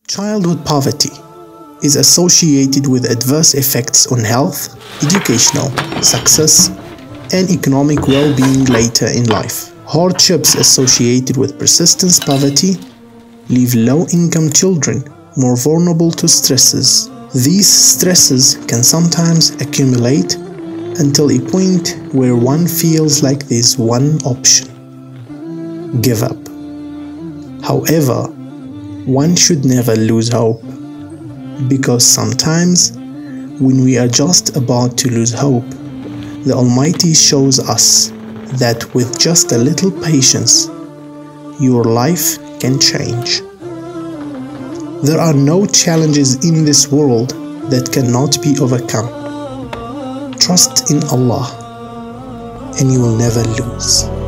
Childhood poverty is associated with adverse effects on health, educational success, and economic well-being later in life. Hardships associated with persistent poverty leave low-income children more vulnerable to stresses. These stresses can sometimes accumulate until a point where one feels like there's one option: give up. However, one should never lose hope, because sometimes when we are just about to lose hope, the Almighty shows us that with just a little patience, your life can change. There are no challenges in this world that cannot be overcome. Trust in Allah, and you will never lose.